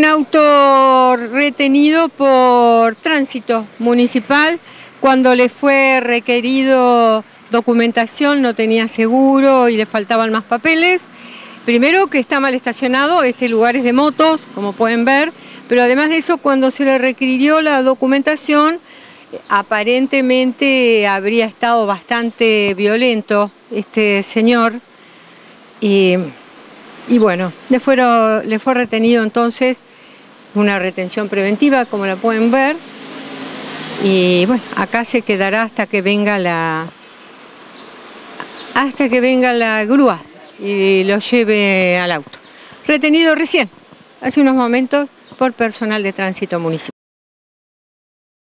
Un auto retenido por tránsito municipal cuando le fue requerido documentación, no tenía seguro y le faltaban más papeles. Primero que está mal estacionado, este lugar es de motos, como pueden ver, pero además de eso, cuando se le requirió la documentación, aparentemente habría estado bastante violento este señor y bueno, le fue retenido entonces una retención preventiva, como la pueden ver, y bueno, acá se quedará hasta que venga la grúa y lo lleve al auto. Retenido recién, hace unos momentos, por personal de tránsito municipal.